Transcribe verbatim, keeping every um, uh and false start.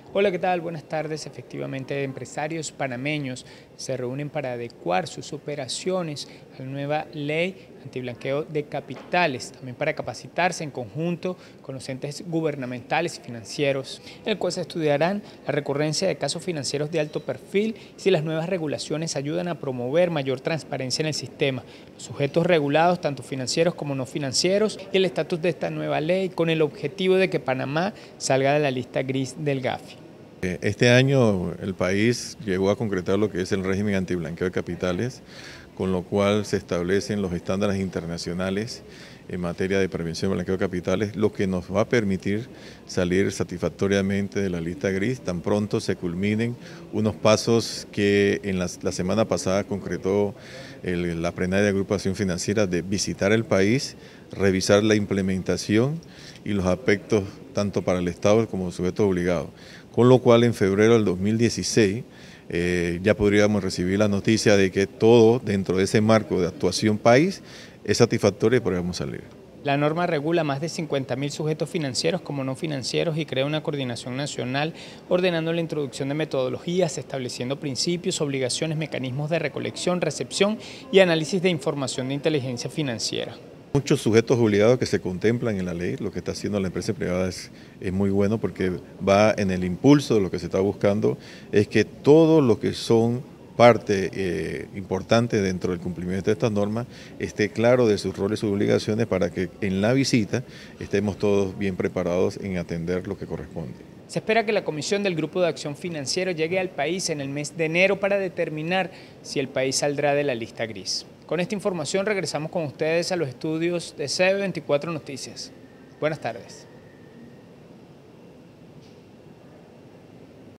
Hola, ¿qué tal? Buenas tardes. Efectivamente, empresarios panameños se reúnen para adecuar sus operaciones a la nueva ley antiblanqueo de capitales, también para capacitarse en conjunto con los entes gubernamentales y financieros, en el cual se estudiarán la recurrencia de casos financieros de alto perfil y si las nuevas regulaciones ayudan a promover mayor transparencia en el sistema, los sujetos regulados, tanto financieros como no financieros, y el estatus de esta nueva ley con el objetivo de que Panamá salga de la lista gris del Gafi. Este año el país llegó a concretar lo que es el régimen antiblanqueo de capitales, con lo cual se establecen los estándares internacionales en materia de prevención de blanqueo de capitales, lo que nos va a permitir salir satisfactoriamente de la lista gris tan pronto se culminen unos pasos que en la, la semana pasada concretó el, la plenaria de agrupación financiera de visitar el país, revisar la implementación y los aspectos tanto para el Estado como sujetos obligados. Con lo cual en febrero del dos mil dieciséis eh, ya podríamos recibir la noticia de que todo dentro de ese marco de actuación país es satisfactorio y podríamos salir. La norma regula más de cincuenta mil sujetos financieros como no financieros y crea una coordinación nacional ordenando la introducción de metodologías, estableciendo principios, obligaciones, mecanismos de recolección, recepción y análisis de información de inteligencia financiera. Muchos sujetos obligados que se contemplan en la ley, lo que está haciendo la empresa privada es, es muy bueno porque va en el impulso de lo que se está buscando, es que todo lo que son parte eh, importante dentro del cumplimiento de estas normas esté claro de sus roles y sus obligaciones para que en la visita estemos todos bien preparados en atender lo que corresponde. Se espera que la Comisión del Grupo de Acción Financiero llegue al país en el mes de enero para determinar si el país saldrá de la lista gris. Con esta información regresamos con ustedes a los estudios de C B veinticuatro Noticias. Buenas tardes.